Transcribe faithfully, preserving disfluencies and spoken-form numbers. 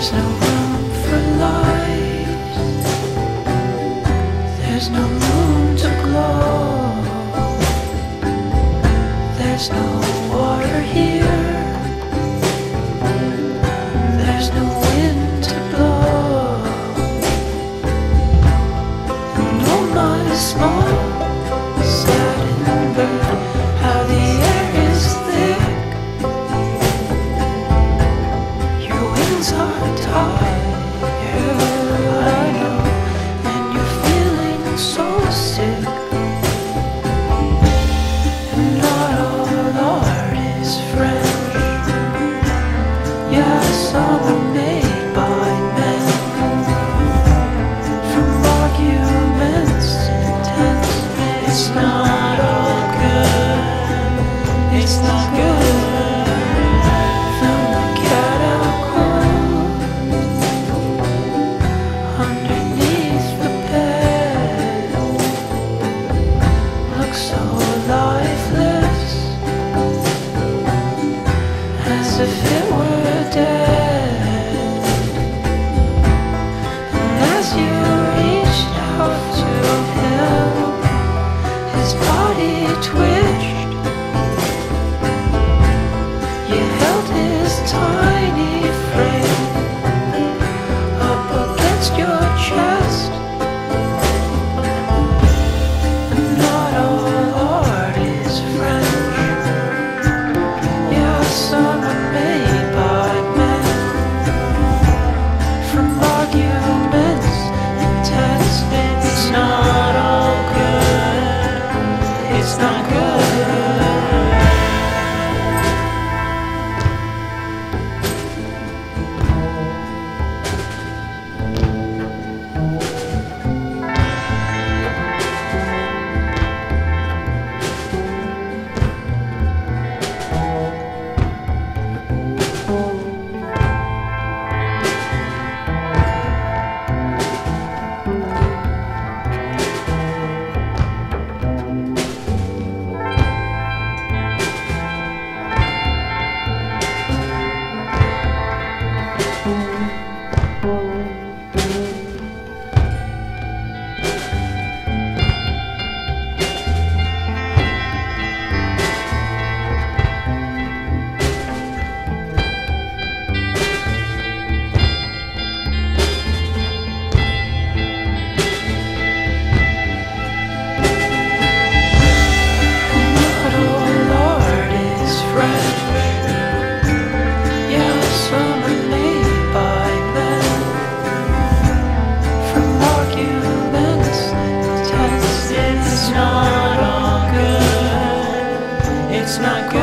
There's no room for light. There's no moon to glow. There's no water here. There's no wind to blow. And oh my small satin bird, how the air is thick. Your wings are tired, I know, and you're feeling so sick. And not all art is French. Yeah, some are made by men. From arguments intense, it's not all good. It's not good. Found the cat out cold underneath the bed. Looks so lifeless, as if it were dead. And as you reached out to him, his body twitched. You held his tiny frame up against your chest. And not all art is French. Yeah, some are made by men. From arguments intense, it's not all good. It's not good. Not all art is French. Yeah, some are made by men. From arguments intense, it's not all good. It's not good.